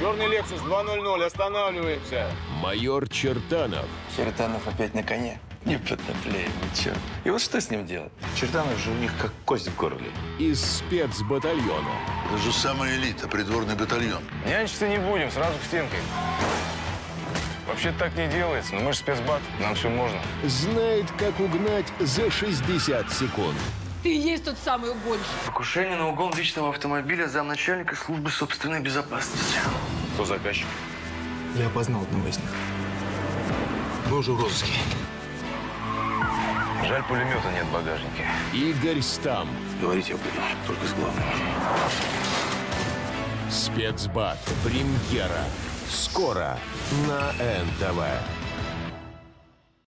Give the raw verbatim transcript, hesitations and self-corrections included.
Черный Лексус два ноль ноль, останавливаемся. Майор Чертанов. Чертанов опять на коне. Непотопляемый черт. И вот что с ним делать? Чертанов же у них как кость в горле. Из спецбатальона. Это же самая элита, придворный батальон. Нянчиться не будем, сразу к стенке. Вообще так не делается, но мы же спецбат, нам все можно. Знает, как угнать за шестьдесят секунд. Ты и есть тот самый угонщик. Покушение на угон личного автомобиля замначальника службы собственной безопасности. Кто заказчик? Я опознал одного из них. Мы уже в розыске. Жаль, пулемета нет в багажнике. Игорь Стам. Говорить я буду только с главным. Спецбат. Премьера. Скоро на эн тэ вэ.